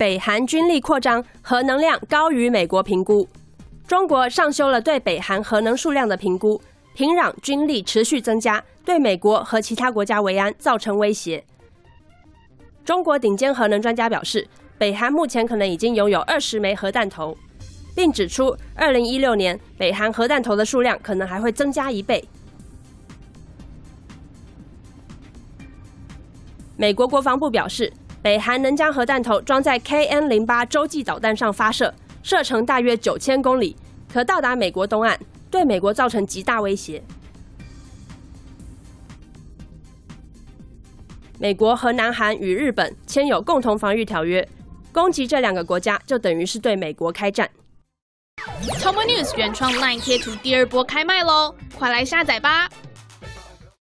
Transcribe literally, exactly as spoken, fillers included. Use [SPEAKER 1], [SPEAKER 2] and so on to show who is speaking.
[SPEAKER 1] 北韩军力扩张，核能量高于美国评估。中国上修了对北韩核能数量的评估，平壤军力持续增加，对美国和其他国家维安造成威胁。中国顶尖核能专家表示，北韩目前可能已经拥有二十枚核弹头，并指出，二零一六年北韩核弹头的数量可能还会增加一倍。美国国防部表示，北韩能将核弹头装在 K N 零八 洲际导弹上发射，射程大约九千公里，可到达美国东岸，对美国造成极大威胁。美国和南韩与日本签有共同防御条约，攻击这两个国家就等于是对美国开战。
[SPEAKER 2] Tomo News 原创 LINE 贴图第二波开卖喽，快来下载吧！